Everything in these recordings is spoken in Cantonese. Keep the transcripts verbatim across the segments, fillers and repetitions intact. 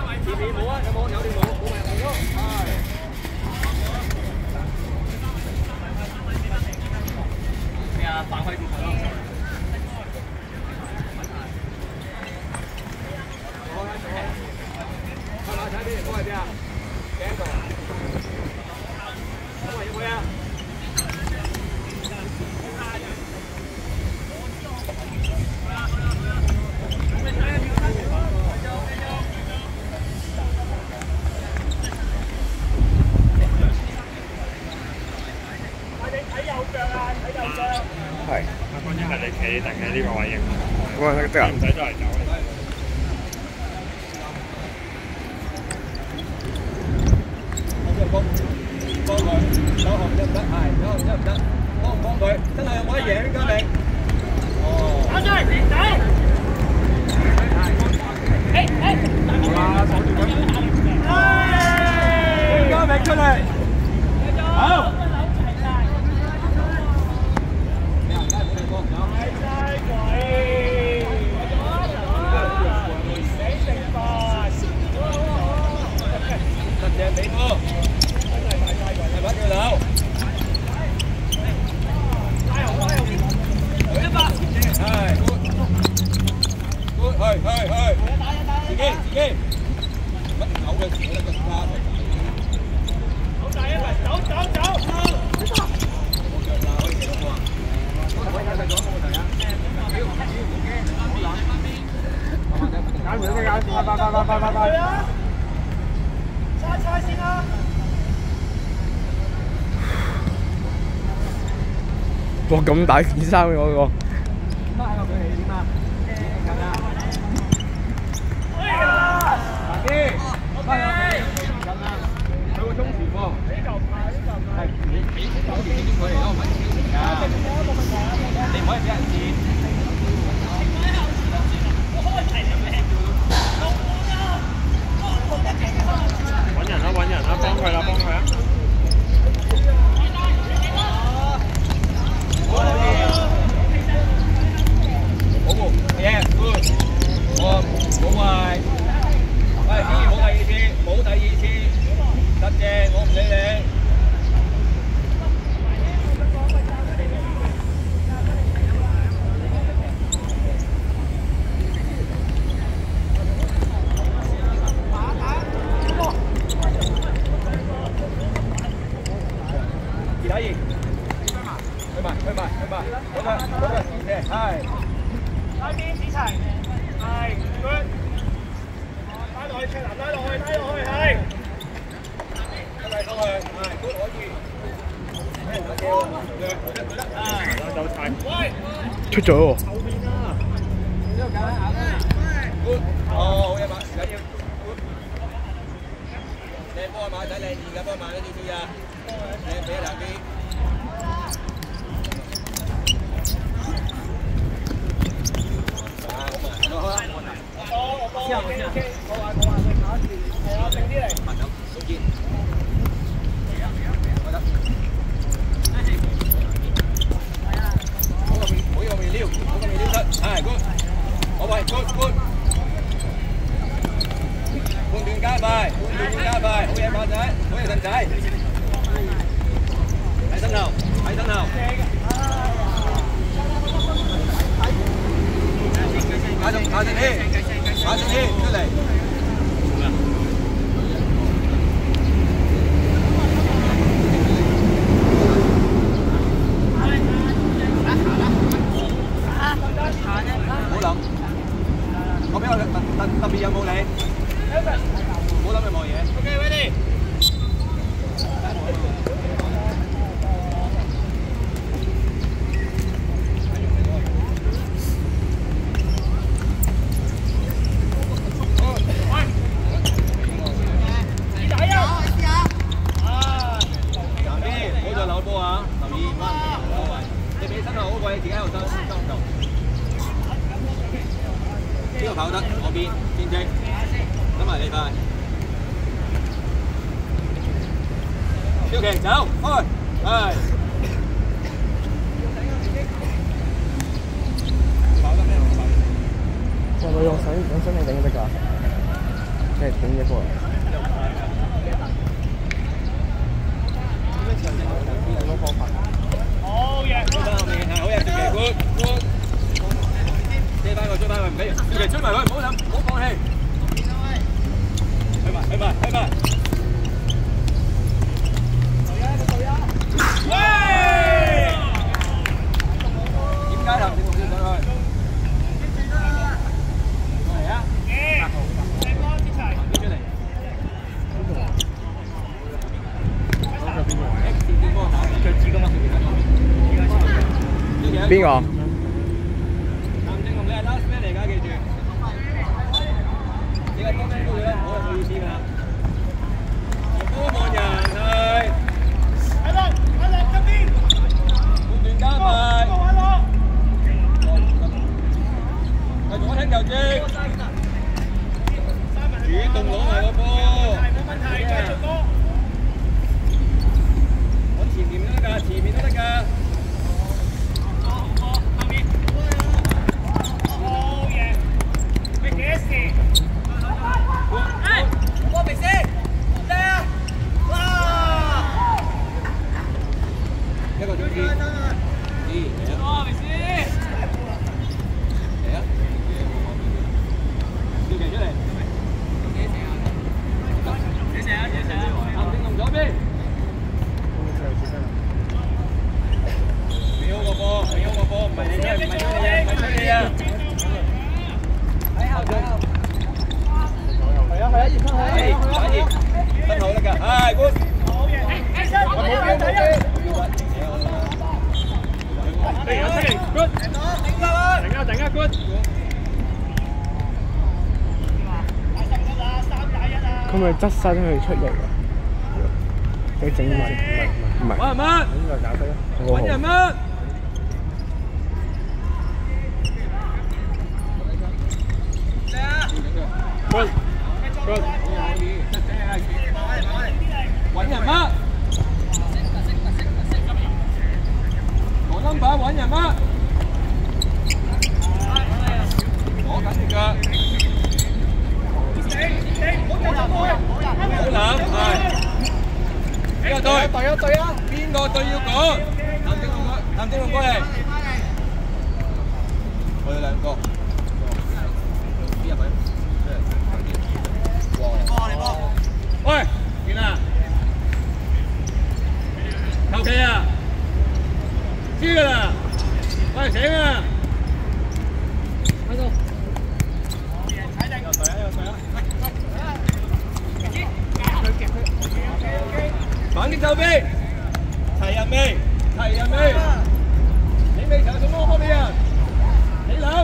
前面冇啊，有冇有條冇冇埋嚟咯，係。咩啊？反開電台咯。過來睇邊，過嚟邊啊？幾多？過嚟入去啊！ 係。關鍵係你企定喺呢個位影。咁啊，得啊。唔使再嚟走。 幫幫佢，手紅得唔得？係，手紅得唔得？幫唔幫佢？真係有冇得贏呢家明？哦。打出嚟，走。誒誒。好啦，守住佢。係。家明出嚟。好。 俾波，係把條樓，拉後拉後，一百，係 good，good， 去去去，自己自己，乜扭嘅時候咧個花，好大一圍，走走走，冇腳啦，可以幾多啊？可以繼續講冇問題啊，只要只要唔驚，好冷，揀唔到嘅揀，快快快快快快快！ 猜猜先啦！ 哇，咁大件衫嘅嗰個。 點啊？個距離點啊？近啊！哎呀！大啲，翻入去，近啊！佢會衝前喎。呢嚿唔係，呢嚿唔係。係你你保持呢啲距離咯，唔係超前㗎。你唔可以俾人截。我開齊你咩？ 揾人啦，揾人啦，幫佢啦，幫佢啊！ 好冇嘢 ，good， 我冇壞，喂，依然冇第二次，冇第二次，得嘅，我唔理你。二打二，去埋去埋去埋，好嘅好嘅，謝謝，係。拉邊子齊，係 good， 拉落去，卓南拉落去，拉落去，係。一嚟過去，係 good 可以。咩唔得嘅？係。走齊。喂。 出咗喎。 後面啊！呢度搞緊咬緊啊 ！good， 哦，好嘢嘛，唔緊要 good。靚波啊嘛，仔靚字嘅波嘛，呢啲啊。 靚俾兩邊，啊好嘛，好啊，我幫我幫 ，OK OK， 我話我話你打住，係啊，靜啲嚟，慢走，數肩，開得，好個面，好個面撩，好個面撩出，係 good， 好喂 good good， 半段加快，半段加快，好嘢馬仔，好嘢神仔。 喺身後，喺身後。馬上馬上起，馬上起出嚟。唔好諗，我俾我特特特別有冇你？唔好諗任何嘢。OK ready。 自己喺度收收唔到，呢個跑得嗰邊先精，等埋你快，超期走開，係。跑得咩？我用手用身嚟頂得㗎。 即係點嘅波？ 好嘢！追翻後面係好嘢，接嘅 good good。追翻佢，追翻佢，唔俾，接嘅追埋佢，唔好諗，唔好放棄。去埋，去埋，去埋。喂！點解頭先冇追上去？過嚟啊！八號，八號，接齊，出嚟。 邊個？ 譚正龍，你係 last man 嚟㗎，記住。你係 last man 高咗啦，我係冇意思㗎。波望人係。喺度，喺度，側邊。半段加快。繼續我聽球證。主動攞埋個波。冇問題，繼續波。我前面都得㗎，前面都得㗎。一個總之，二，嚟啊！嚟先，嚟啊！跳期出嚟，幾成啊？幾成啊？幾成啊？譚正龍左邊，俾好個波，俾好個波，唔係你嘅，唔係你嘅，唔係你嘅。睇後睇後，係啊係啊，熱身係啊，反熱，身後得㗎，係 good。好嘢，我冇嘅冇嘅。嚟啊！出嚟 ，good， 頂啊！頂啊！頂啊 ，good。 佢咪側身去出力啊？佢整埋，唔係唔係。 揾人乜？ 應該搞得啦。 揾人乜？嚟啊 ！good，good。揾人乜？number 揾人乜？攞緊住㗎。好諗係。邊個隊？隊有隊啊！邊個隊要講？譚正龍過，譚正龍過嚟。我哋兩個。邊入去？哇！你波！喂，完啦！求其啊！知㗎啦，喂醒啊！喺度。踩定。有隊啊！有隊啊！反擊右邊，齊人未？齊人未？你未齊送波波俾人，你諗。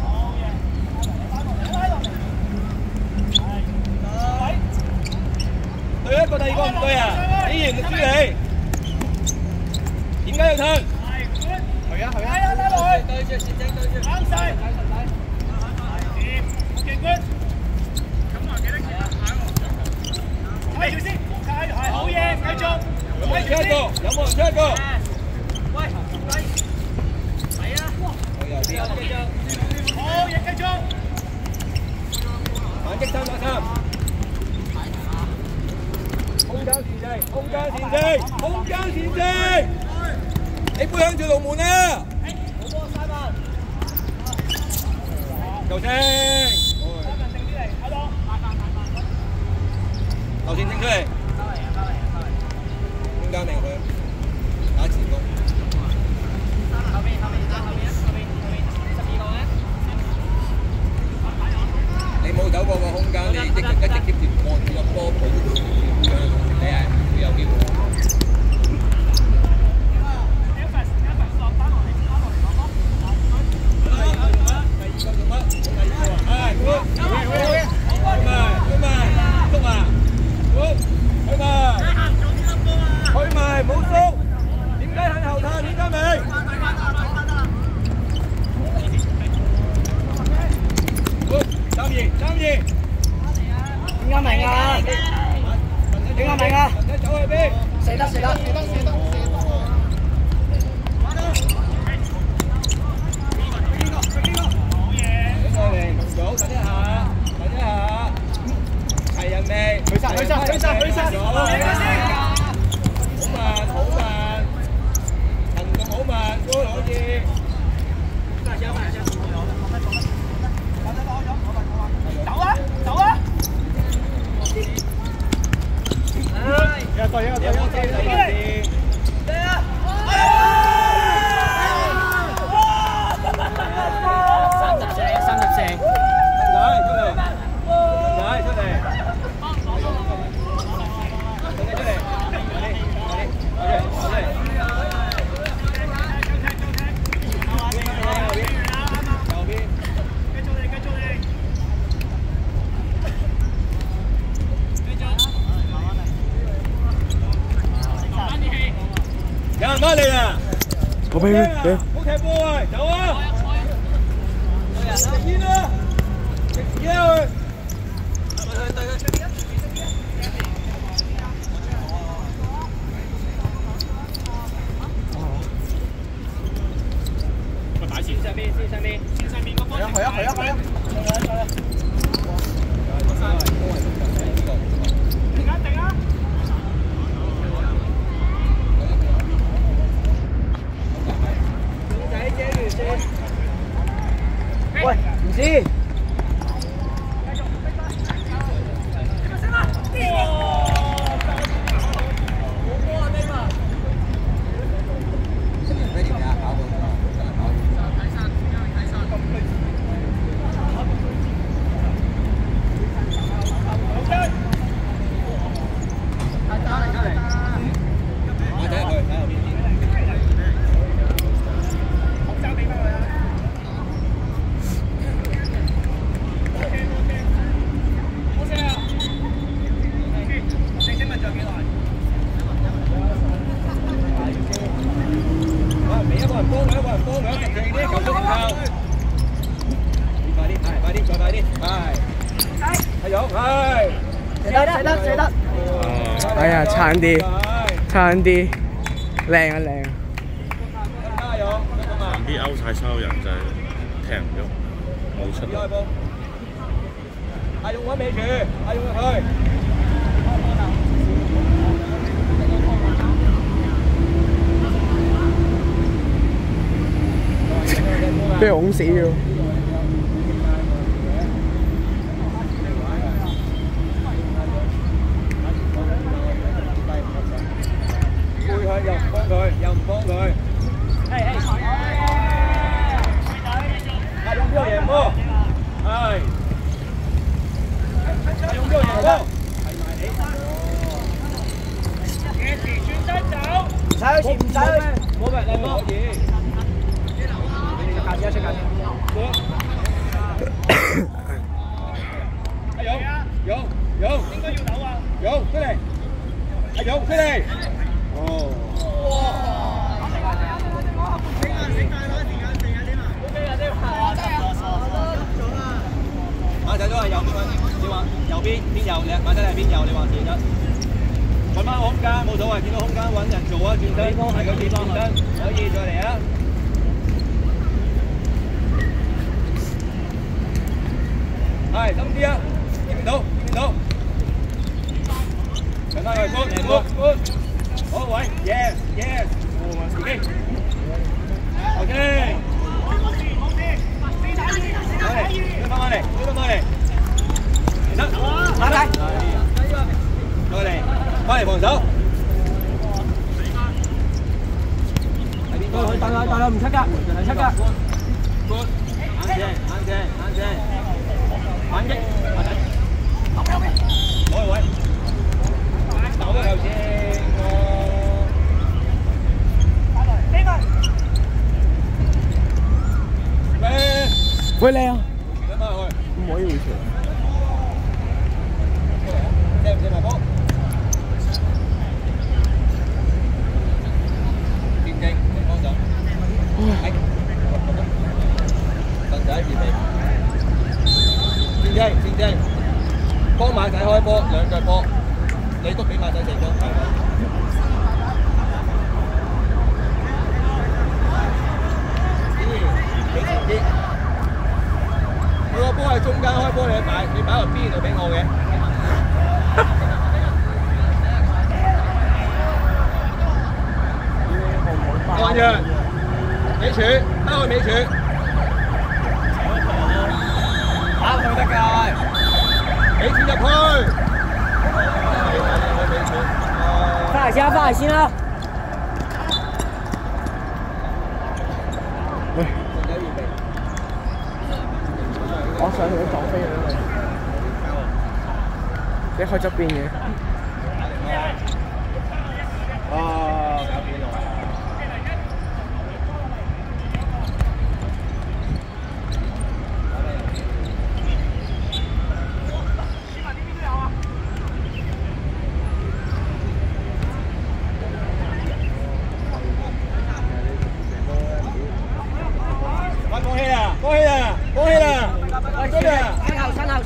對一個第二個唔對啊！你贏就輸你。點解要吞？係啊係啊，拉落去，對住前正對住，啱晒，掂，勁 good，咁話幾多係啊？睇住先，睇住係好嘢，繼續，睇住先，有冇人出一個？喂，係啊，我右邊，繼續，好嘢，繼續，反擊三打三，空間前進，空間前進，空間前進。你背向住龍門啊！冇波三萬，球證，三萬定啲嚟，喺度，球線整出嚟，收嚟啊，收嚟啊，收嚟，空間定佢，打前攻，後邊後邊啊，後邊啊，後邊後邊十二個咧，你冇走過個空間，你一直一直貼住望住個波保護住咁樣，你係會有機會。 俾佢俾。 好踢波喂，走啊！食煙啦，食屎啦佢！ 打線上面，線上面，線上面個波。係啊係啊係啊係啊！停啊停啊！仔遮住先。喂，唔知。 哎呀，差啲，差啲，靚啊靚！ 加油！ 旁邊勾晒所有人就係踢唔喐，冇出路。阿勇揾尾柱，阿勇入去。 俾佢拱死咗。 又唔幫佢，又唔幫佢。係係。阿勇邊個贏波？係。阿勇邊個贏波？係埋你。嘅時轉身走。唔使好似唔使。冇咩靚波。可以。出界先，出界先。阿勇，勇，勇。應該要走啊。勇出嚟。阿勇出嚟。哦。馬仔都係右邊揾，你話右邊邊右，你馬仔係邊右，你話自得。揾翻空間冇所謂，見到空間揾人做啊，轉身，係咁轉轉身，可以再嚟啊！係深啲啊，見唔到，見唔到。揾翻佢，搬搬搬，好位 ，yes yes， 自己 ，OK。推翻翻嚟，推翻翻嚟，得，打大，過嚟，翻嚟防守。喺邊度？大啦大啦，唔出㗎，唔出㗎。硬正硬正硬正，反擊，阿仔，攞個位，打個球先，咩？喂靚啊！唔可以回傳。借唔借埋波？電競，你幫手。係。凳仔準備。戰爭，戰爭。幫馬仔開波，兩腳波。你都俾馬仔射波。幾前啲？佢個波喺中間開波，你擺你擺落邊度俾我嘅？按住，尾柱，包佢尾柱，打佢得㗎，尾柱入去，放下先，放下先啦。 喂。我上去撞飛佢，你開側邊嘅。 哦，搞掂啦！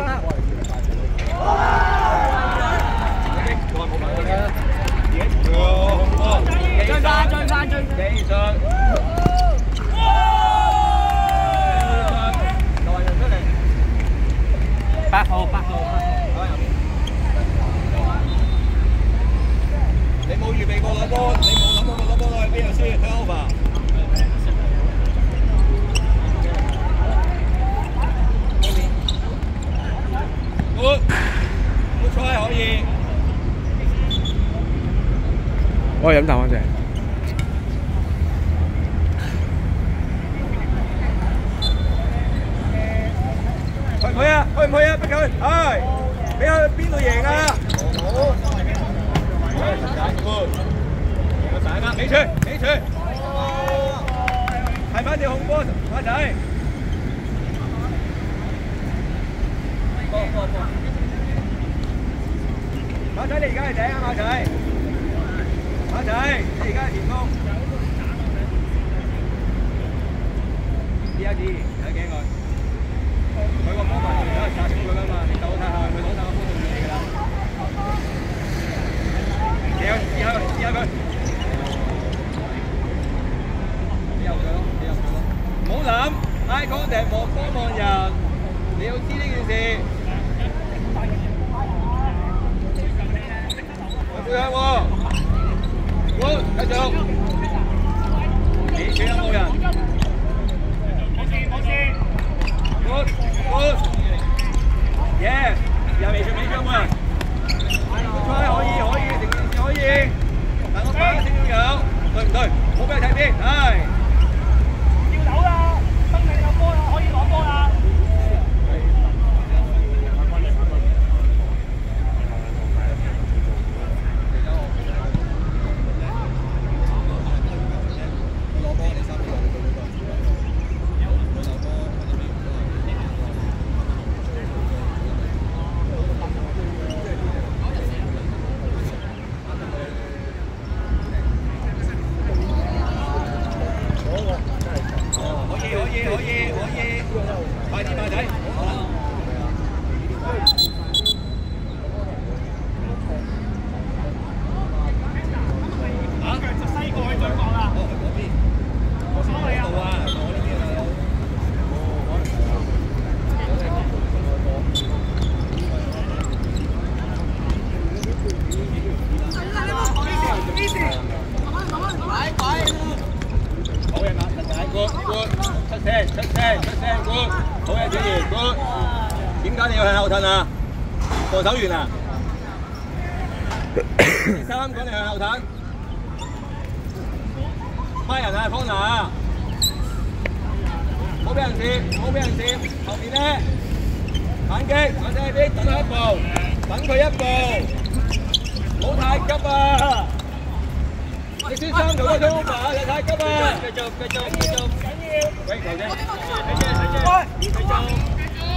進翻，進翻，進。技術。來人出嚟。八號，八號，八號。你冇預備過攞波，你冇諗過攞波攞去邊度先 turn over。good good try 可以。 我飲啖嗰隻。 去唔去啊？去唔去啊？逼佢，係，俾佢邊度贏啊？好。good。個散啦，尾處，尾處。係翻條紅波，馬仔。波波波。馬仔，你而家係頂啊，馬仔。馬仔，你而家係前鋒。D一 D，睇鏡佢。佢個波埋嚟啦，殺死佢啦嘛！你鬥睇下，佢攞晒個波就唔理㗎啦。試下試下佢，試下佢。你入佢咯，你入佢咯。唔好諗 ，eye contact 望波望人，你要知呢件事。佢背向喎。good， 繼續。你處有冇人 ？good good yes， 又未出未出有冇人 ？good try 可以可以，成件事可以，但我把聲要有，對唔對？唔好俾佢睇先，係。要走啦，生命有波啦，可以攞波啦。防守員啊！第三講你向後褪，孖人啊，康拿啊，唔好俾人攝，唔好俾人攝，後面咧反擊，或者係啲等佢一步，等佢一步，唔好太急啊！你先三條都衝埋，你太急啊！繼續繼續繼續，唔緊要，喂球啫，睇住睇住，繼續。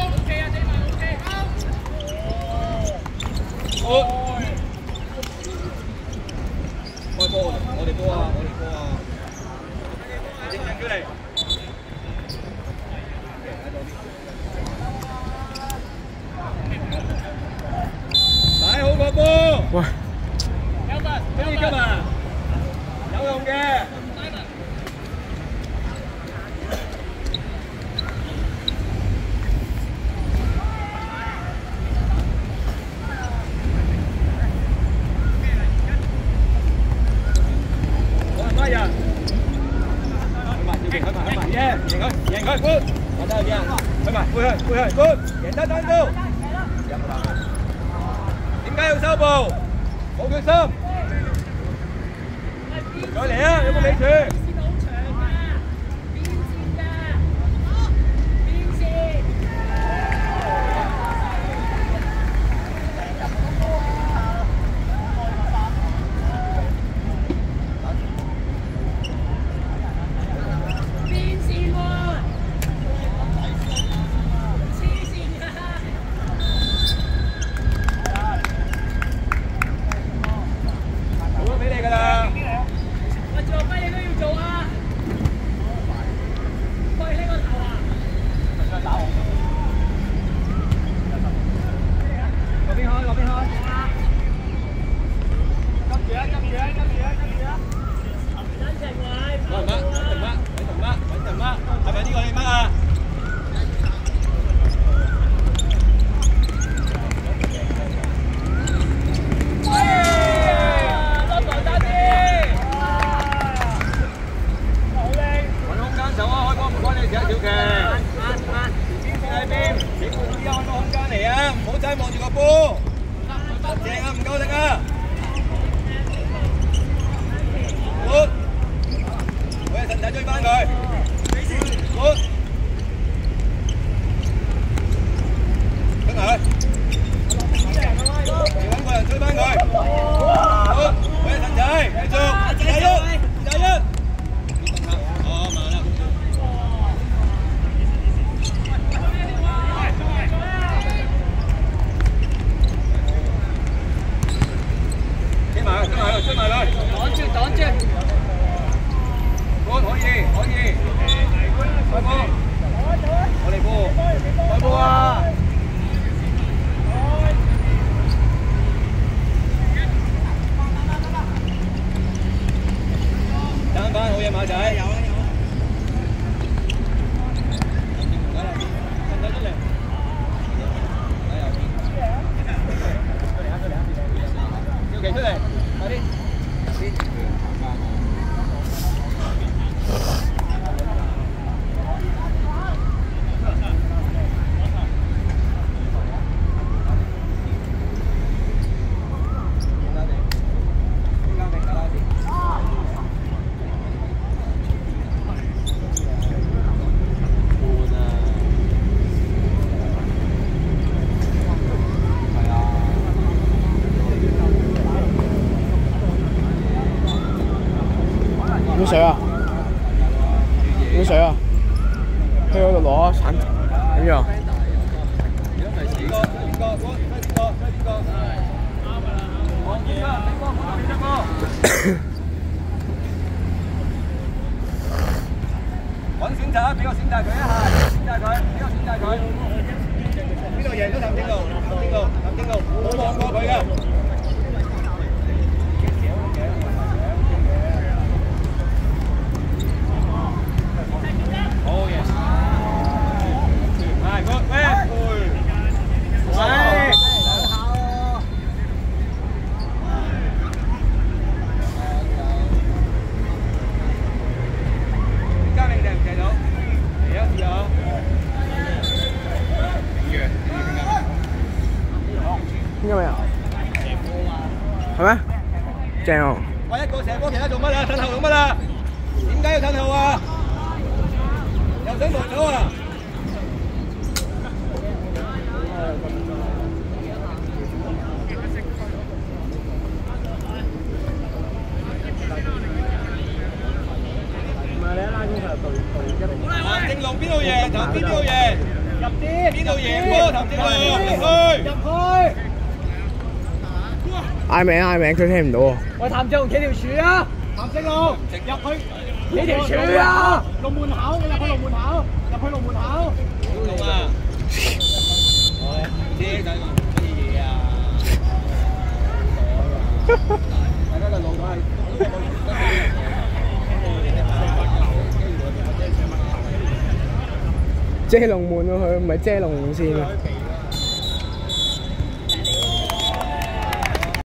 好，開波啊！我哋波啊！我哋波啊！認真出嚟，擺好個波。喂，有份，中意今日有用嘅。贏佢，贏佢 ，good， 我得邊啊？去埋，背去，背去 ，good， 贏得單刀。點解要收步？冇決心。再嚟啊！有冇尾處？做咩你都要做啊！ 你換啲開個空間嚟啊！唔好齋望住個波，正啊，唔夠力啊！好，我哋神仔追翻佢，好，跟埋佢，你揾個人追翻佢，好，我哋神仔繼續，二打一，二打一。哦，慢啦。追埋，追埋佢，追埋佢。擋住，擋住。好，可以，可以。開波。我哋波。開波啊！單翻好嘢，馬仔。有啦，有啦。神仔出嚟。喺右邊。出嚟啊！出嚟啊！跳旗出嚟，快啲！ 飲水啊！飲水啊！去嗰度攞橙點樣？揾選擇啊！俾個選擇佢一下，選擇佢，俾個選擇佢。邊度贏咗譚正路？譚正路，譚正路，冇望過佢㗎。 應該未啊？係咩？正喎！ 我一個射波，其他做乜啊？褪後做乜啊？點解要褪後啊？又想逃走啊？唔係你一拉弓佢就對對一。譚正路邊度贏？譚邊度贏？入啲。邊度贏波？譚正路入去。入去。 嗌名嗌名，佢聽唔到喎。 喂，譚正龍企條柱啊！譚正龍入去企條柱啊！龍門口，你入去龍門口，入去龍門口。 龍啊！啲仔乜嘢啊？大家嘅路係。 遮龍門喎，佢唔係遮龍線啊！